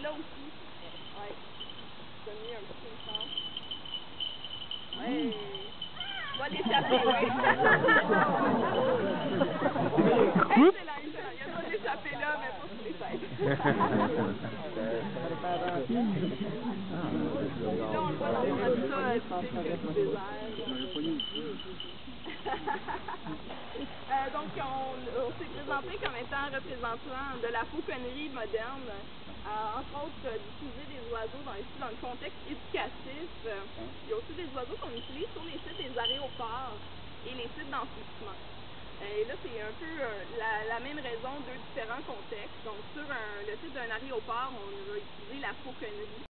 là aussi. Ouais. Donner un petit sens. Ouais. Va l'échapper, oui. Excellent, excellent. Il a le droit de l'échapper là, mais pas sur les têtes. Là, on le voit dans son habitat typique du désert. Donc, on s'est présenté comme étant représentant de la fauconnerie moderne, entre autres d'utiliser des oiseaux dans le contexte éducatif. Il y a aussi des oiseaux qu'on utilise sur les sites des aéroports et les sites d'enfouissement. Et là, c'est un peu la même raison, deux différents contextes. Donc, sur le site d'un aéroport, on va utiliser la fauconnerie.